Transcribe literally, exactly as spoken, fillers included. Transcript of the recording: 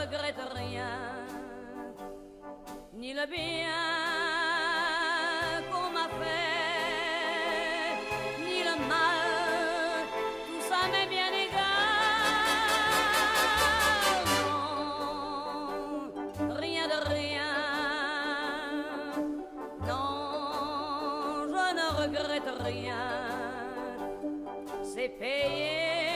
regrette rien, ni le bien qu'on m'a fait, ni le mal, tout ça m'est bien égal. Non, rien de rien, non, je ne regrette rien, c'est payé